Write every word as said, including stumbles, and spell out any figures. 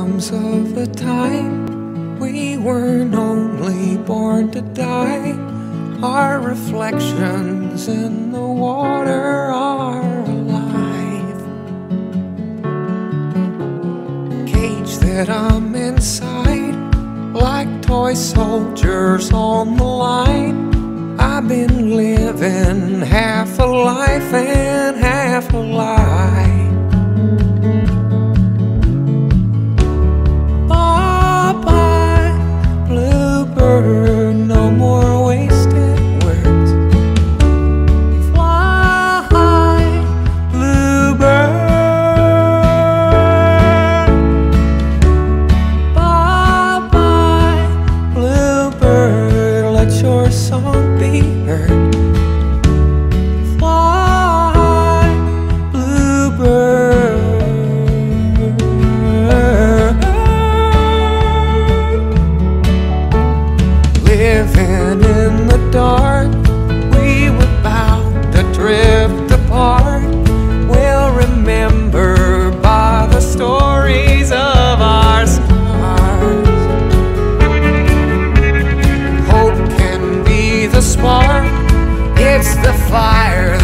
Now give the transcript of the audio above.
comes of a time we weren't only born to die. Our reflections in the water are alive. Cage that I'm inside, like toy soldiers on the line. I've been living half a life and half a lie. Bye-bye, bluebird, no more wasted words. Fly, bluebird. Bye-bye, bluebird, let your song be heard. Fly, bluebird. Living in the dark, we were bound to drift apart. We'll remember by the stories of our scars. Hope can be the spark, it's the fire